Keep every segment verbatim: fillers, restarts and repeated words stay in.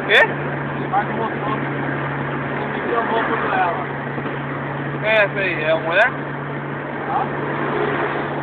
Quê? Ele vai com o motor. Ele me deu o motor dela. Quem é essa aí? É uma mulher? Ah?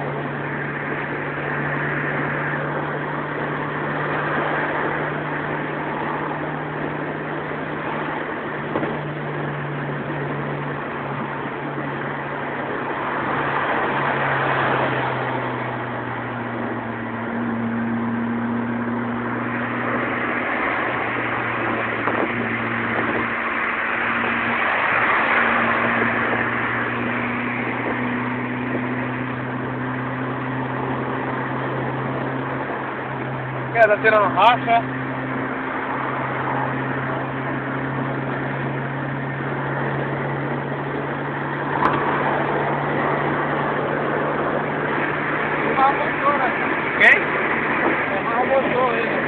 Quer? Tá tirando racha? Vai o motor, né? Quem? Vai o motor ele.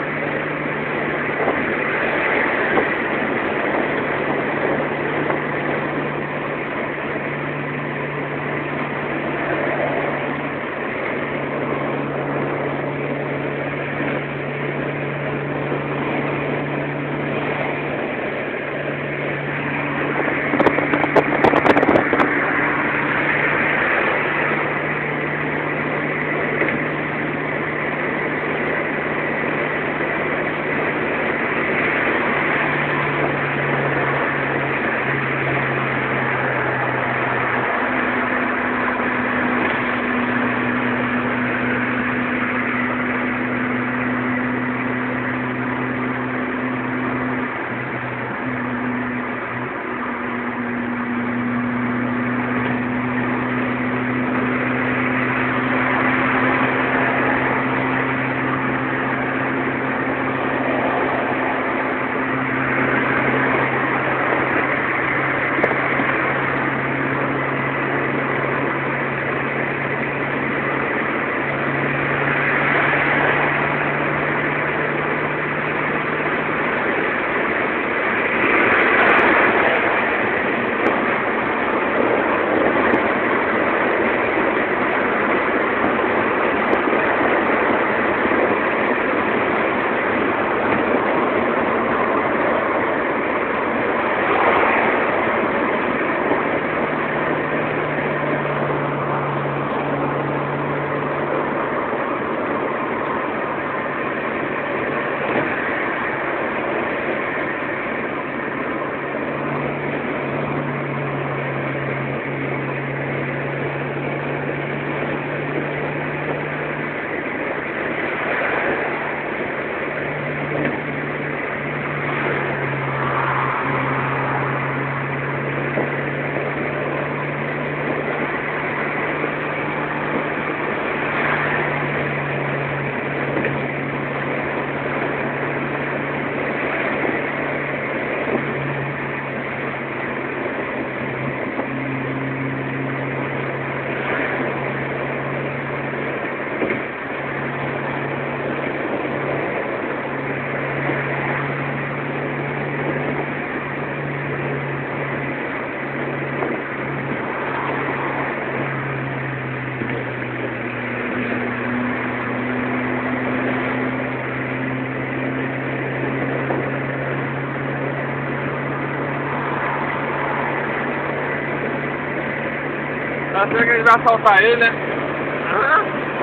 Tá certo que a gente vai assaltar ele, né? Hã?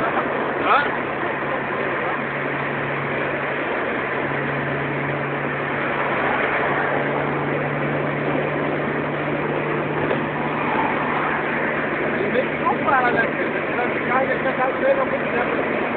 Hã? Ele meio que não para, né? Porque ele vai ficar e ele vai ficar dele há muito tempo.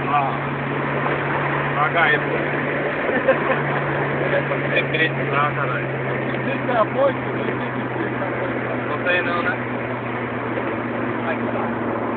Ah. Paga aí, pô. É preto lá, caralho. Não sei se é a foice, não sei se é a foice. Não sei não, né? Aí tá.